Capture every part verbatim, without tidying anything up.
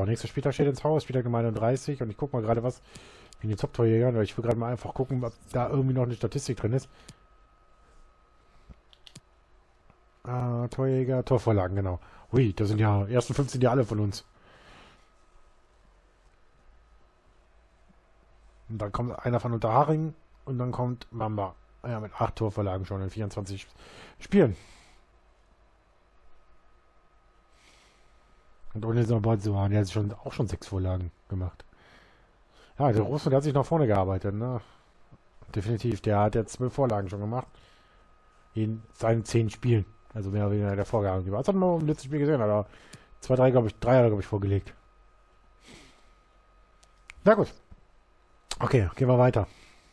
nächster Spieltag steht ins Haus, Spieltag Nummer einunddreißig und ich gucke mal gerade was in den Top-Torjägern, weil ich will gerade mal einfach gucken, ob da irgendwie noch eine Statistik drin ist. Äh, Torjäger, Torvorlagen, genau. Ui, da sind ja, ersten fünfzehn ja alle von uns. Und dann kommt einer von Unterhaching und dann kommt Mamba. Ja, mit acht Torvorlagen schon in vierundzwanzig Spielen. Und ohne so zu waren, der hat schon, auch schon sechs Vorlagen gemacht. Ja, der Russen, der hat sich nach vorne gearbeitet, ne? Definitiv, der hat jetzt zwölf Vorlagen schon gemacht. In seinen zehn Spielen. Also mehr oder weniger der Vorgabe. Das hat man im letzten Spiel gesehen, aber zwei, drei, glaube ich, drei hat er, glaube ich, vorgelegt. Na gut. Okay, gehen wir weiter.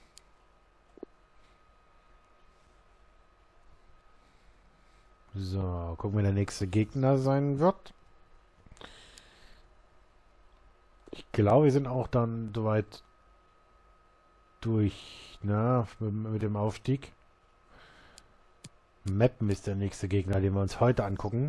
So, gucken, wer der nächste Gegner sein wird. Ich glaube, wir sind auch dann soweit durch, ne, mit, mit dem Aufstieg. Meppen ist der nächste Gegner, den wir uns heute angucken.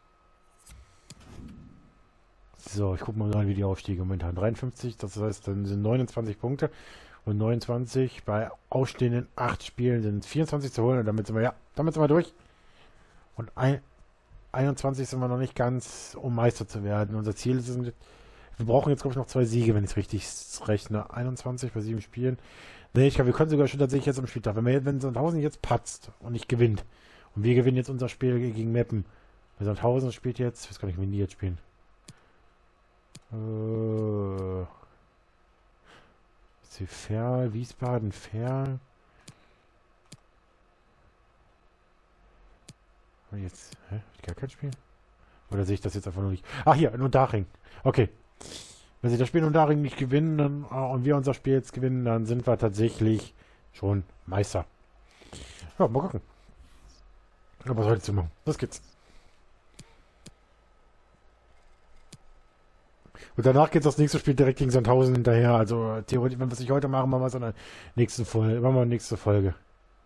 So, ich gucke mal rein, wie die Aufstiege momentan. dreiundfünfzig, das heißt, dann sind neunundzwanzig Punkte. Und neunundzwanzig bei ausstehenden acht Spielen sind vierundzwanzig zu holen. Und damit sind wir, ja, damit sind wir durch. Und ein, einundzwanzig sind wir noch nicht ganz, um Meister zu werden. Unser Ziel ist, wir brauchen jetzt, glaube ich, noch zwei Siege, wenn ich es richtig rechne. einundzwanzig bei sieben Spielen. Nee, ich glaube, wir können sogar schon tatsächlich jetzt am Spieltag. Wenn wir, wenn Sandhausen jetzt patzt und nicht gewinnt. Und wir gewinnen jetzt unser Spiel gegen Meppen. Weil Sandhausen spielt jetzt, ich weiß gar nicht, wie die jetzt spielen. Äh, Ferl, Wiesbaden, Ferl. Jetzt, hä? Hab ich gar kein Spiel? Oder sehe ich das jetzt einfach nur nicht? Ach, hier, in Unterhaching. Okay. Wenn sie das Spiel in Unterhaching nicht gewinnen dann, und wir unser Spiel jetzt gewinnen, dann sind wir tatsächlich schon Meister. Ja, mal gucken. Aber was heute zu machen? Los geht's. Und danach geht das nächste Spiel direkt gegen Sandhausen hinterher. Also theoretisch, wenn wir es nicht heute machen, machen wir es in der nächsten Folge. Machen wir nächste Folge.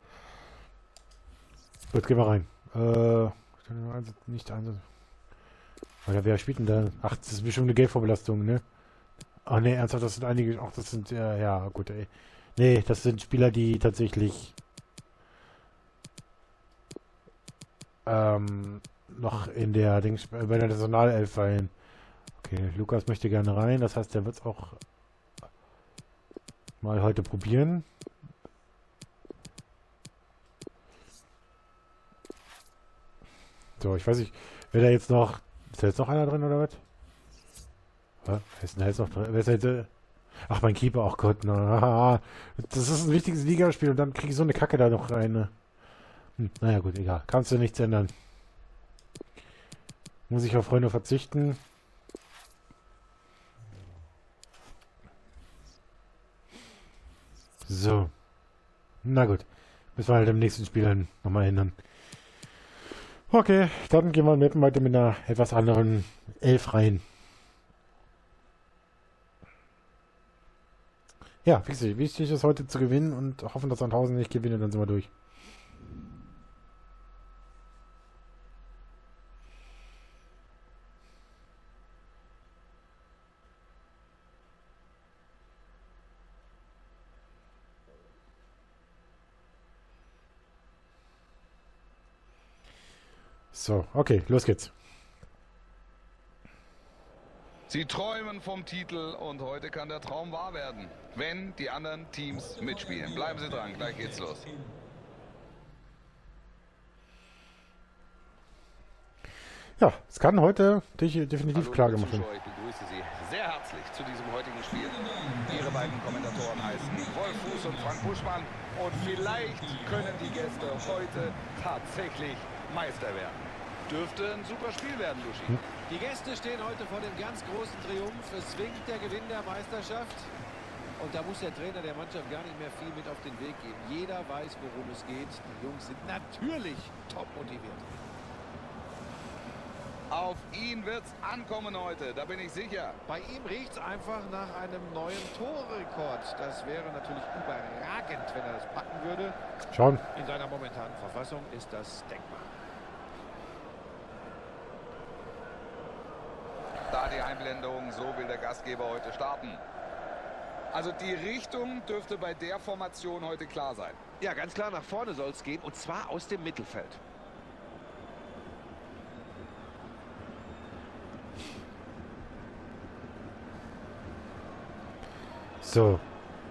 Gut, gehen wir rein. Äh, nicht einsatz. Oder wer spielt denn da? Ach, das ist bestimmt eine Geldvorbelastung, ne? Ach ne, ernsthaft, das sind einige. Ach, das sind, ja, ja, gut, ey. Nee, das sind Spieler, die tatsächlich ähm, noch in der Dings, bei der Nationalelf fallen. Okay, Lukas möchte gerne rein, das heißt, der wird es auch mal heute probieren. So, ich weiß nicht, wer da jetzt noch... Ist da jetzt noch einer drin, oder was? Wer ist denn da jetzt noch drin? Wer ist da jetzt, äh, ach, mein Keeper, ach Gott, na, das ist ein wichtiges Ligaspiel und dann kriege ich so eine Kacke da noch rein. Hm, naja, gut, egal. Kannst du nichts ändern. Muss ich auf Freunde verzichten. So. Na gut. Müssen wir halt im nächsten Spiel dann nochmal ändern. Okay, dann gehen wir mit heute mit einer etwas anderen Elf rein. Ja, wie gesagt, wichtig ist heute zu gewinnen und hoffen, dass Sandhausen nicht gewinnt und dann sind wir durch. So, okay, los geht's. Sie träumen vom Titel und heute kann der Traum wahr werden, wenn die anderen Teams mitspielen. Bleiben Sie dran, gleich geht's los. Ja, es kann heute definitiv Hallo, klar liebe gemacht werden. Zuschauer, ich begrüße Sie sehr herzlich zu diesem heutigen Spiel. Ihre beiden Kommentatoren heißen Wolf Fuß und Frank Buschmann. Und vielleicht können die Gäste heute tatsächlich Meister werden. Dürfte ein super Spiel werden, Lushi. Hm. Die Gäste stehen heute vor dem ganz großen Triumph. Es winkt der Gewinn der Meisterschaft. Und da muss der Trainer der Mannschaft gar nicht mehr viel mit auf den Weg geben. Jeder weiß, worum es geht. Die Jungs sind natürlich top motiviert. Auf ihn wird's ankommen heute, da bin ich sicher. Bei ihm riecht es einfach nach einem neuen Torrekord. Das wäre natürlich überragend, wenn er das packen würde. Schauen. In seiner momentanen Verfassung ist das denkbar. Da Ja, die Einblendung, so will der Gastgeber heute starten. Also die Richtung dürfte bei der Formation heute klar sein. Ja, ganz klar, nach vorne soll es gehen, und zwar aus dem Mittelfeld. So.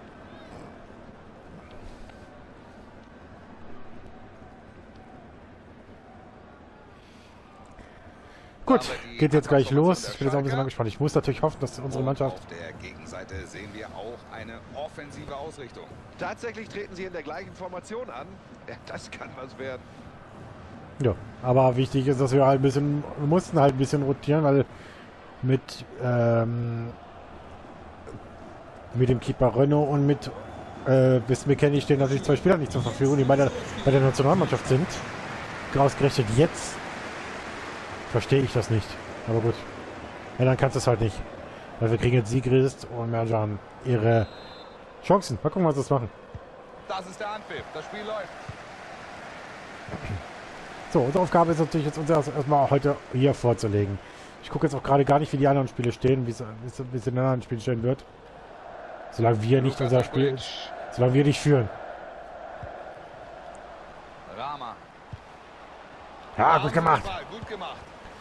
Gut, geht jetzt gleich los. Ich bin jetzt auch ein bisschen angespannt. Ich muss natürlich hoffen, dass unsere Mannschaft... Auf der Gegenseite sehen wir auch eine offensive Ausrichtung. Tatsächlich treten sie in der gleichen Formation an. Ja, das kann was werden. Ja, aber wichtig ist, dass wir halt ein bisschen... Wir mussten halt ein bisschen rotieren, weil mit... Ähm, mit dem Keeper Renault und mit äh, bis McKennie stehen natürlich zwei Spieler nicht zur Verfügung, die bei der, bei der Nationalmannschaft sind. Ausgerechnet jetzt verstehe ich das nicht. Aber gut. Ja, dann kannst du es halt nicht. Weil wir kriegen jetzt Sigrist und Merjan ihre Chancen. Mal gucken, was wir das machen. Das ist der Anpfiff. Das Spiel läuft. So, unsere Aufgabe ist natürlich jetzt uns erst, erstmal heute hier vorzulegen. Ich gucke jetzt auch gerade gar nicht, wie die anderen Spiele stehen, wie es in den anderen Spielen stehen wird. Solange wir nicht unser Spiel, solange wir nicht führen. Rama. Ja, gut gemacht. Gut gemacht.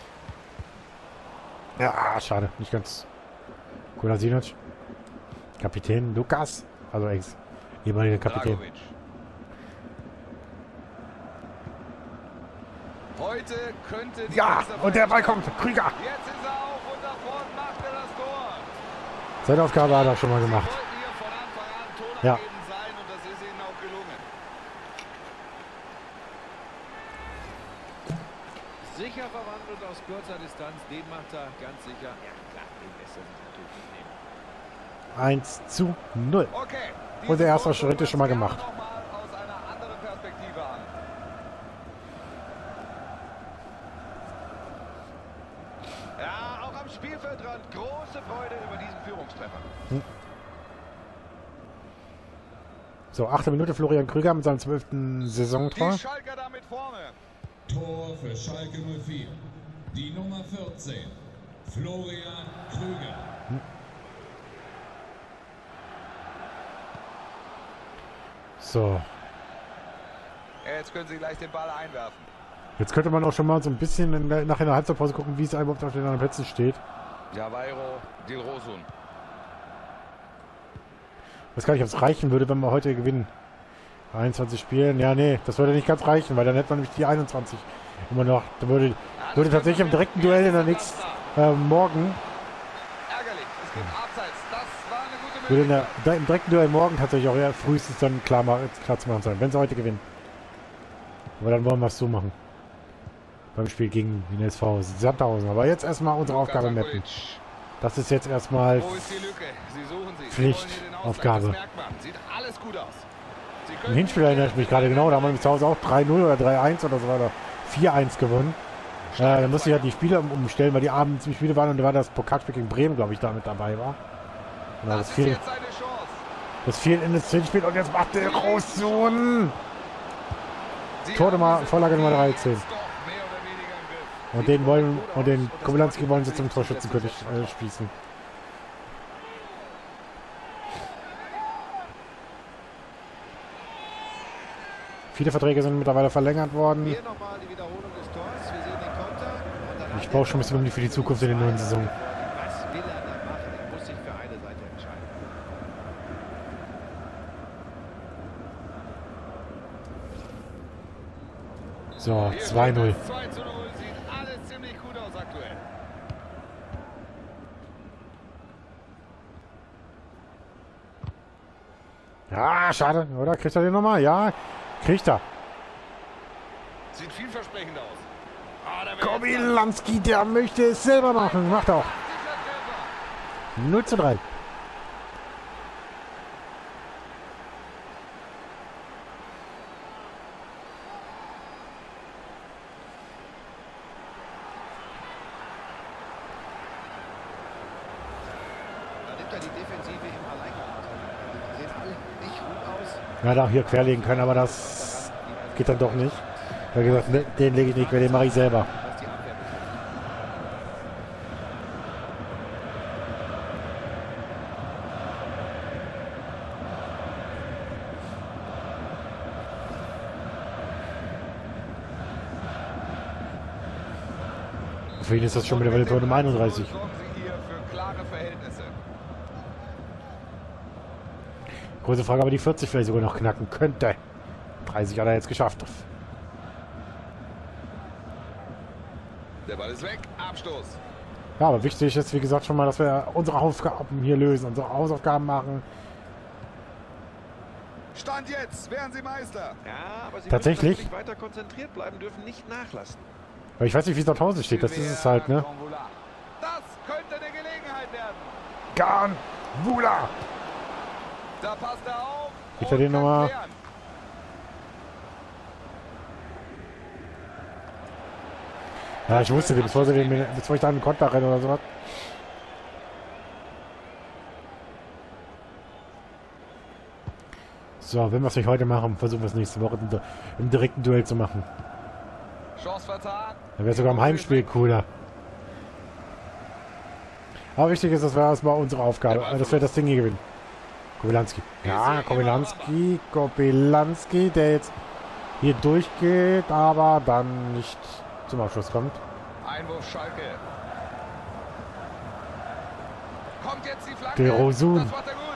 Ja, schade, nicht ganz. Kolasinac. Kapitän Lukas, also ex ehemaliger Kapitän. Dragovic. Heute könnte die Ja, und der Ball kommt. Krüger. Jetzt ist er auf und davon macht er das Tor. Seine Aufgabe hat er schon mal gemacht. Sie wollten hier von Anfang an Ja. tonangebend sein und das ist ihnen auch gelungen. Sicher verwandelt aus kurzer Distanz. Den macht er ganz sicher. Ja, klar, den lässt er sich natürlich nicht nehmen. eins zu null. Okay. Und der erste Tor Schritt ist schon mal gucken wir gemacht. uns gerne noch mal aus einer anderen Perspektive an. Ja, auch am Spielfeldrand große Freude über diesen Führungstreffer. So, achte Minute Florian Krüger mit seinem zwölften Saisontor. Die Schalker damit vorne. Tor für Schalke null vier. Die Nummer vierzehn. Florian Krüger. So, Jetzt können sie gleich den Ball einwerfen. jetzt könnte man auch schon mal so ein bisschen in der, nach einer Halbzeitpause gucken, wie es überhaupt auf den anderen Plätzen steht. Javairo, Dilrosun. Ich weiß gar nicht, ob es reichen würde, wenn wir heute gewinnen. einundzwanzig Spielen, ja, nee, das würde nicht ganz reichen, weil dann hätte man nämlich die einundzwanzig immer noch. Da würde, würde tatsächlich im direkten Duell in der nächsten äh, morgen, Ärgerlich, es gibt Abseits. Das war eine gute würde in der, Möglichkeit. da, im direkten Duell morgen tatsächlich auch eher frühestens dann klar, ma- klar zu machen sein, wenn sie heute gewinnen. Aber dann wollen wir es so machen. Beim Spiel gegen den S V Sandhausen. Aber jetzt erstmal unsere Aufgabe mappen. Das ist jetzt erstmal Wo ist die Lücke? Sie suchen sie. Pflicht, Sie wollen hier den Ausgleich. Aufgabe. Das merkt man. Sieht alles gut aus. Sie Im können Hinspiel erinnere ich mich gerade genau, da haben wir zu Hause auch drei null oder drei eins oder so weiter. vier eins gewonnen. Äh, dann musste ich halt die Spiele um, umstellen, weil die abends ziemlich viele waren und da war das Pokalspiel gegen Bremen, glaube ich, da mit dabei war. Und Das das ist fiel, jetzt eine Chance. das fiel in das zehnte Spiel und jetzt macht der Großsohn. Sie Tor haben Nummer, diese Vorlage Nummer Partie dreizehn. jetzt doch mehr oder weniger im Griff. Und den wollen, und den Kobylanski wollen sie zum Torschützenkönig äh, spießen. Viele Verträge sind mittlerweile verlängert worden. Hier nochmal die Wiederholung des Tors. Wir sehen den Konter. Und dann Ich brauche schon ein bisschen um die für die Zukunft in der neuen Saison. Was will er da machen? Er muss sich für eine Seite entscheiden. So, Hier zwei null. steht es zwei zu null. Sieht alles ziemlich gut aus aktuell. Ja, schade, oder? Kriegt er den nochmal? Ja, kriegt er. Sieht vielversprechend aus. Ah, da wäre jetzt was. Kobylanski, der möchte es selber machen. Macht auch. Sicher Treffer. null zu drei. Da nimmt er die Defensive im Alleingang. Die sehen alle nicht gut aus. Ja, da hier querlegen können, aber das geht dann doch nicht. Er hat gesagt, ne, den lege ich nicht quer, den mache ich selber. Was die Abwehr betrifft. Für ihn ist das schon mittlerweile Tor Nummer einunddreißig. Sorgen Sie hier für klare Verhältnisse. Große Frage, aber die vierzig vielleicht sogar noch knacken könnte. dreißig hat er jetzt geschafft. Der Ball ist weg. Abstoß. Ja, aber wichtig ist, wie gesagt, schon mal, dass wir unsere Aufgaben hier lösen, unsere Hausaufgaben machen. Stand jetzt. Wären Sie Meister. Ja, aber sie Tatsächlich? müssen natürlich weiter konzentriert bleiben, dürfen nicht nachlassen. Aber ich weiß nicht, wie es dort Hause steht. Das ist es halt, ne? Das könnte eine Gelegenheit werden. Gan Wula! Da passt er auf. Gibt er den nochmal? Ja, ich wusste, bevor, sie den, bevor ich da einen Konter renne oder sowas. So, wenn wir es nicht heute machen, versuchen wir es nächste Woche im, im direkten Duell zu machen. Chance vertan. Dann wäre sogar im Heimspiel cooler. Aber wichtig ist, dass wir erstmal unsere Aufgabe, dass wir das Ding hier gewinnen. Kobylanski. Ja, Kobylanski, Kobylanski, der jetzt hier durchgeht, aber dann nicht zum Abschluss kommt. Einwurf Schalke. Kommt jetzt die Flanke. Der Rosun. Das macht er gut.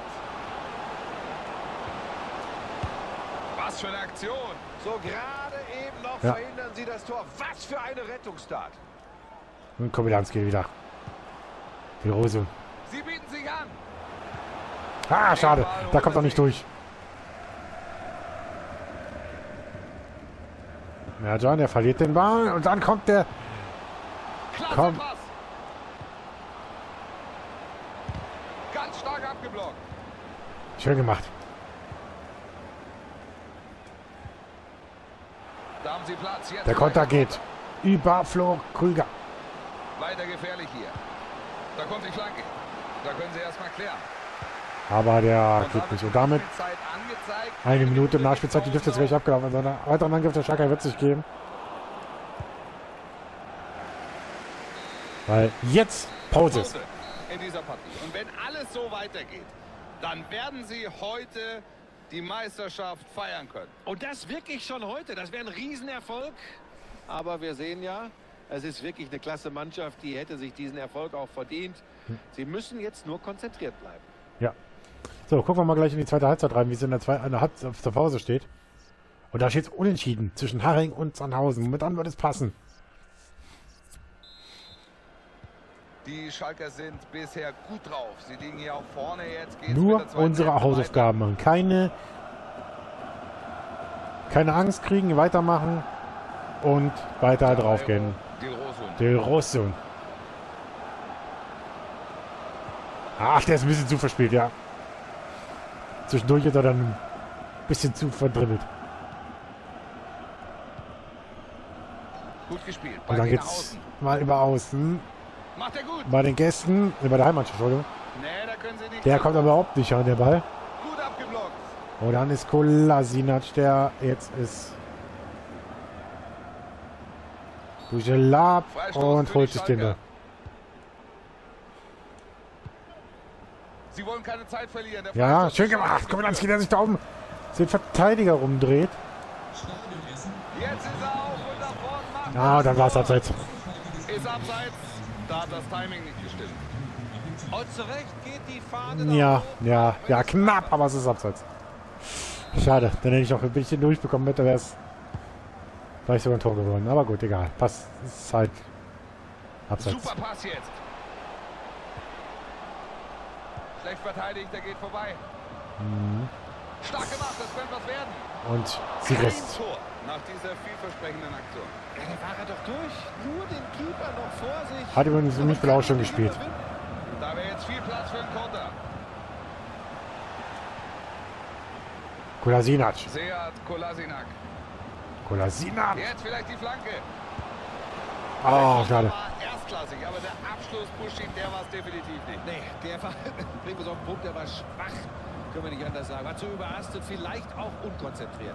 Was für eine Aktion. So gerade eben noch Ja. verhindern sie das Tor. Was für eine Rettungstat. Und Kobylanski wieder. Der Rosun. Sie bieten sich an. Ah, schade. Da kommt er nicht durch. Ja, John, der verliert den Ball und dann kommt der... Klasse Komm. Pass. Ganz stark abgeblockt. Schön gemacht. Da haben sie Platz. Jetzt Der Konter geht über Flo Krüger. Weiter gefährlich hier. Da kommt die Flanke. Da können sie erstmal klären. Aber der Und geht nicht. Und damit Zeit angezeigt. eine Minute Nachspielzeit. Die dürfte jetzt gleich abgelaufen sein. Einen weiteren Angriff der Schalke wird es nicht geben. Weil jetzt Pause ist. Pause in dieser Partie. Und wenn alles so weitergeht, dann werden sie heute die Meisterschaft feiern können. Und das wirklich schon heute. Das wäre ein Riesenerfolg. Aber wir sehen ja, es ist wirklich eine klasse Mannschaft, die hätte sich diesen Erfolg auch verdient. Sie müssen jetzt nur konzentriert bleiben. Ja. So, gucken wir mal gleich in die zweite Halbzeit rein, wie es in der, zweiten, in der Halbzeit auf der Pause steht. Und da steht es unentschieden zwischen Haring und Sandhausen. Mit an wird es passen. Die Schalker sind bisher gut drauf. Sie liegen hier auch vorne. Jetzt geht's mit Nur der zweiten unsere Hälfte Hausaufgaben machen. Keine, keine Angst kriegen, weitermachen und weiter weiter. draufgehen. Del Rosun. Der Rosun. Ach, der ist ein bisschen zu verspielt, ja. Zwischendurch ist er dann ein bisschen zu verdribbelt. Gut gespielt. Und Ball dann geht nach geht's außen. mal über außen. Macht er gut. Bei den Gästen, äh, bei der Heimmannschaft, Entschuldigung. Nee, da können sie nicht. Der kommt aber überhaupt nicht an, der Ball. Gut abgeblockt. Und dann ist Kolasinac, der jetzt ist. Bujelab Freistoß und für holt die sich den Schalker. da. Sie wollen keine Zeit verlieren. Der Ja, Freistoß schön ist gemacht. schon Kobylanski, der sich da oben den Verteidiger rumdreht. Jetzt ist er auf und nach vorne macht. Ja, und dann war es abseits. Ist abseits. Da hat das Timing nicht gestimmt. Und zurecht geht die Fahne. Ja, nach oben. ja, ja, knapp, aber es ist abseits. Schade, dann hätte ich noch ein bisschen durchbekommen, hätte wäre es vielleicht sogar ein Tor geworden. Aber gut, egal. Passt, es ist halt abseits. Super Pass jetzt. Schlecht verteidigt, der geht vorbei. Mhm. Stark gemacht, das könnte was werden. Und sie Kein lässt. Tor nach dieser vielversprechenden Aktion. Ja, da war er doch durch. Nur den Keeper noch vor sich. Hat übrigens für mich auch schon gespielt. Da wäre jetzt viel Platz für einen Konter. Kolasinac. Seat Kolasinac. Kolasinac. Jetzt vielleicht die Flanke. Oh, schade. War erstklassig, aber der Abschluss Buschi, der war es definitiv nicht. Nee, der war, bringen wir so auf den Punkt, der war schwach. Können wir nicht anders sagen. War zu überhastet, vielleicht auch unkonzentriert.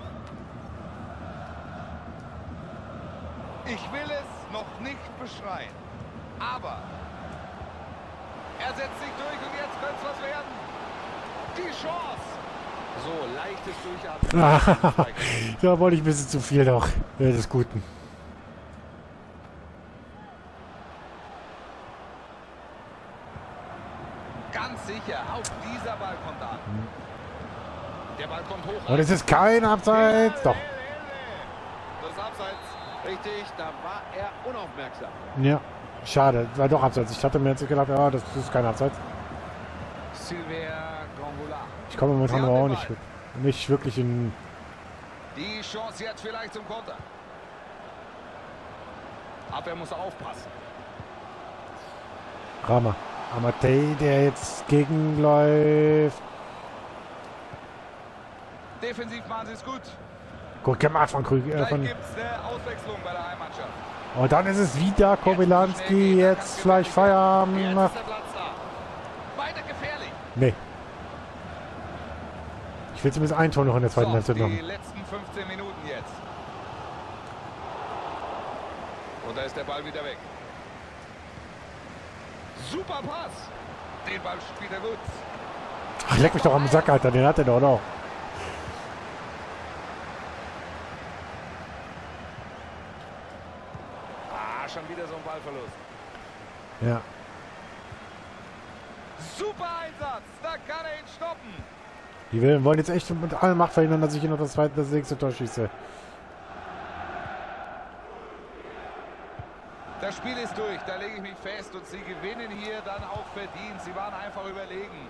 Ich will es noch nicht beschreien. Aber er setzt sich durch und jetzt könnte es was werden. Die Chance. So, leichtes Durchatmen. Da wollte ich ein bisschen zu viel noch. Ja, des Guten. Und es ist kein Abseits. Doch. Das Abseits. Richtig, da war er unaufmerksam. Ja, schade. War doch Abseits. Ich hatte mir jetzt gedacht, ja, das ist kein Abseits. Silvia Gongola. Ich komme momentan Sie aber haben auch den nicht, Ball. nicht wirklich in... Die Chance jetzt vielleicht zum Konter. Abwehr muss aufpassen. Rama. Amatei, der jetzt gegenläuft. Defensiv machen sie es gut. Gut gemacht von Krüger. Äh, Gleich von gibt es eine Auswechslung bei der Heimmannschaft. Und dann ist es wieder Kobylanski. Jetzt vielleicht Feierabend Jetzt macht. ist der Platz da. Weiter gefährlich. Nee. Ich will zumindest ein Tor noch in der zweiten So, Halbzeit die machen. letzten fünfzehn Minuten jetzt. Und da ist der Ball wieder weg. Super Pass. Den Ball spielt er gut. Ach, leck mich doch am Sack, Alter. Den hat er doch noch. Ah, schon wieder so ein Ballverlust. Ja. Super Einsatz. Da kann er ihn stoppen. Die Willen wollen jetzt echt mit aller Macht verhindern, dass ich hier noch das zweite, das nächste Tor schieße. Das Spiel ist durch, da lege ich mich fest. Und sie gewinnen hier dann auch verdient. Sie waren einfach überlegen.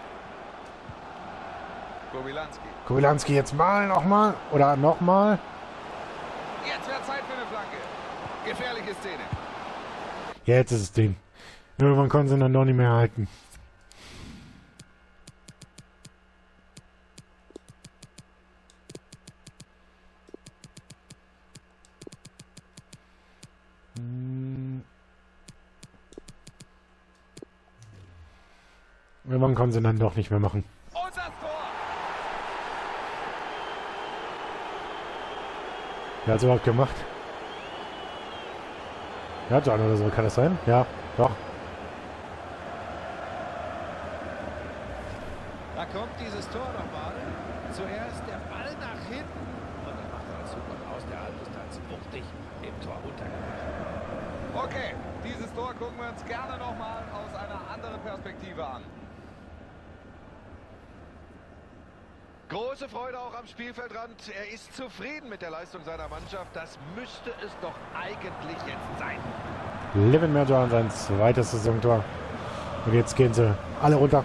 Kobylanski. Kobylanski jetzt mal nochmal. Oder nochmal. Jetzt wäre Zeit für eine Flanke. Gefährliche Szene. Ja, jetzt ist es Ding. Irgendwann konnten sie ihn dann doch nicht mehr halten. Hm. Irgendwann konnten sie ihn dann doch nicht mehr machen. Und das Tor. Wer hat es überhaupt gemacht? Ja, John oder so, kann das sein? Ja, doch. Da kommt dieses Tor nochmal. Zuerst der Ball nach hinten. Und dann macht er das super aus der Halbdistanz. Wuchtig im Tor untergebracht. Okay, dieses Tor gucken wir uns gerne nochmal aus einer anderen Perspektive an. Große Freude auch am Spielfeldrand. Er ist zufrieden mit der Leistung seiner Mannschaft. Das müsste es doch eigentlich jetzt sein. Levin Merjan sein zweites Saisontor. Und jetzt gehen sie alle runter.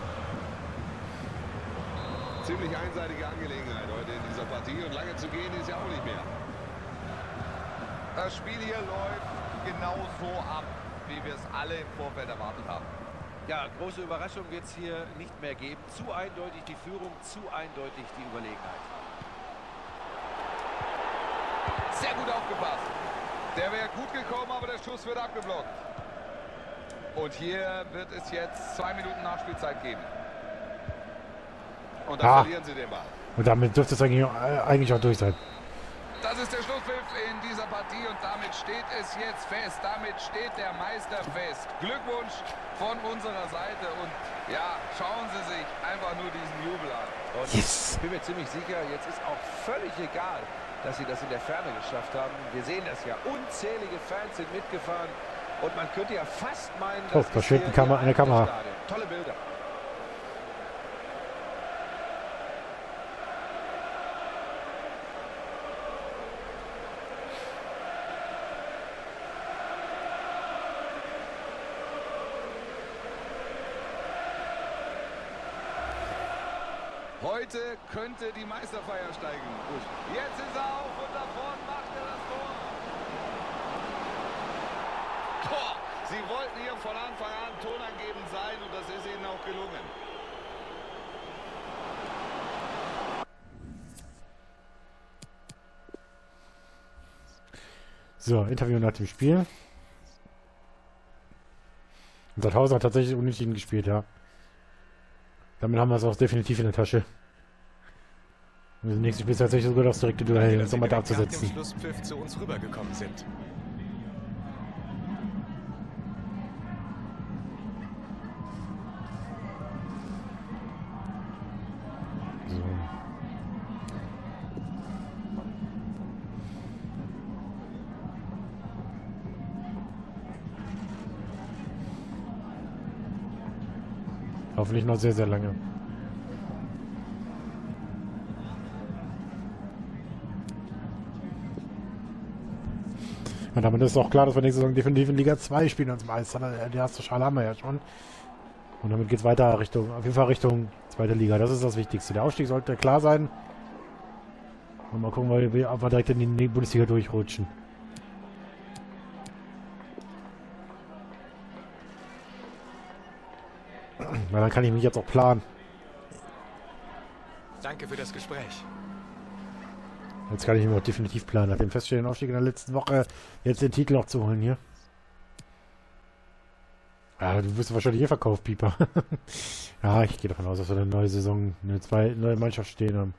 Ziemlich einseitige Angelegenheit heute in dieser Partie. Und lange zu gehen ist ja auch nicht mehr. Das Spiel hier läuft genau so ab, wie wir es alle im Vorfeld erwartet haben. Ja, große Überraschung wird es hier nicht mehr geben. Zu eindeutig die Führung, zu eindeutig die Überlegenheit. Sehr gut aufgepasst. Der wäre gut gekommen, aber der Schuss wird abgeblockt. Und hier wird es jetzt zwei Minuten Nachspielzeit geben. Und dann Ah. verlieren sie den Ball. Und damit dürfte es eigentlich, äh, eigentlich auch durch sein. Das ist der Schlusspfiff in dieser Partie und damit steht es jetzt fest. Damit steht der Meister fest. Glückwunsch von unserer Seite und ja, schauen Sie sich einfach nur diesen Jubel an. Und Yes. ich bin mir ziemlich sicher, jetzt ist auch völlig egal, dass sie das in der Ferne geschafft haben. Wir sehen das ja. Unzählige Fans sind mitgefahren und man könnte ja fast meinen, Oh, das da ist steht hier eine Kamera- ihr eine Kamera. eigenes Stadion. Tolle Bilder. Heute könnte die Meisterfeier steigen. Jetzt ist er auf und davon macht er das Tor. Tor! Sie wollten hier von Anfang an tonangebend sein und das ist ihnen auch gelungen. So, Interview nach dem Spiel. Und Sandhausen hat tatsächlich unentschieden gespielt, ja. Damit haben wir es auch definitiv in der Tasche. Und das nächste Spiel ist tatsächlich sogar das direkte Duell, um es nochmal da Nach dem abzusetzen. Schlusspfiff zu uns rübergekommen sind. So. Hoffentlich noch sehr, sehr lange. Und damit ist auch klar, dass wir nächste Saison definitiv in Liga zwei spielen als Meister. Die erste Schale haben wir ja schon. Und damit geht es weiter Richtung, auf jeden Fall Richtung zweite Liga. Das ist das Wichtigste. Der Aufstieg sollte klar sein. Und mal gucken, ob wir direkt in die Bundesliga durchrutschen. Weil dann kann ich mich jetzt auch planen. Danke für das Gespräch. Jetzt kann ich mich auch definitiv planen. Nach dem feststehenden Aufstieg in der letzten Woche jetzt den Titel noch zu holen hier. Ja, du wirst wahrscheinlich eh verkauft, Pieper. Ja, ich gehe davon aus, dass wir eine neue Saison, eine zwei, neue Mannschaft stehen haben.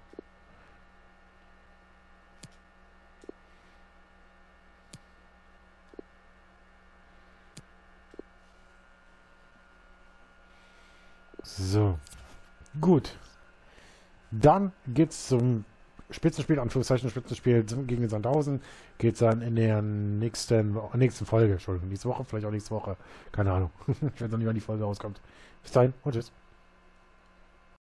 So. Gut. Dann geht's zum Spitzenspiel, Anführungszeichen Spitzenspiel gegen Sandhausen. Geht's dann in der nächsten, nächsten Folge, Entschuldigung, nächste Woche, vielleicht auch nächste Woche. Keine Ahnung. Ich weiß noch nicht, wann die Folge rauskommt. Bis dahin und tschüss.